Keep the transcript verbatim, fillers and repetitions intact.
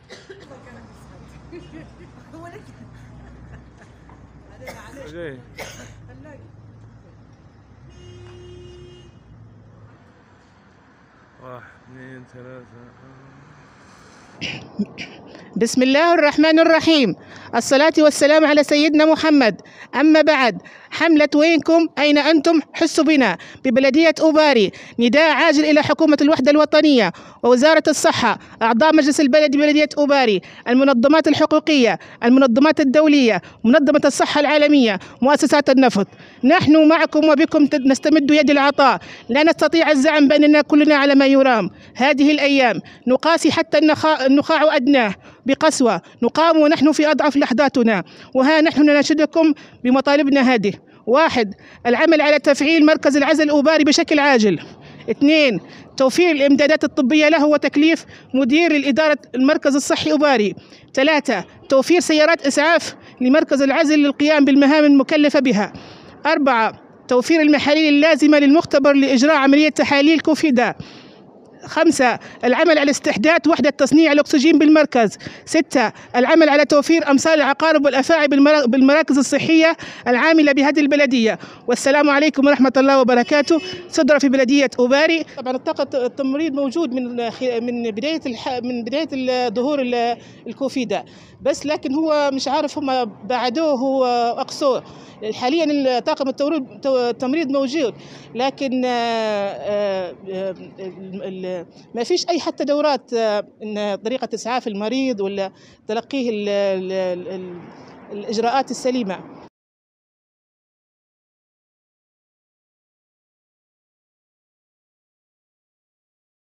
هو لك معلش واحد اثنين ثلاثة. بسم الله الرحمن الرحيم. الصلاة والسلام على سيدنا محمد. أما بعد، حملة وينكم أين أنتم حسوا بنا ببلدية أوباري، نداء عاجل إلى حكومة الوحدة الوطنية ووزارة الصحة، أعضاء مجلس البلد ببلدية أوباري، المنظمات الحقوقية، المنظمات الدولية، منظمة الصحة العالمية، مؤسسات النفط. نحن معكم وبكم نستمد يد العطاء. لا نستطيع الزعم بأننا كلنا على ما يرام. هذه الأيام نقاسي حتى النخاع أدناه بقسوة، نقام ونحن في أضعف لحظاتنا، وها نحن نناشدكم بمطالبنا هذه: واحد، العمل على تفعيل مركز العزل الأوباري بشكل عاجل. اثنين، توفير الإمدادات الطبية له وتكليف مدير الإدارة المركز الصحي أوباري. ثلاثة، توفير سيارات إسعاف لمركز العزل للقيام بالمهام المكلفة بها. أربعة، توفير المحاليل اللازمة للمختبر لإجراء عملية تحاليل كوفيدا. خمسة، العمل على استحداث وحدة تصنيع الأكسجين بالمركز. ستة، العمل على توفير أمثال العقارب والأفاعي بالمراكز الصحية العاملة بهذه البلدية. والسلام عليكم ورحمة الله وبركاته. صدر في بلدية أوباري. طبعا الطاقة التمريض موجود من من بداية من بداية ظهور الكوفيدا، بس لكن هو مش عارف هم بعدوه وأقصوه. حاليا طاقم التمريض موجود، لكن ما فيش أي حتى دورات إن طريقة إسعاف المريض ولا تلقيه الإجراءات السليمة.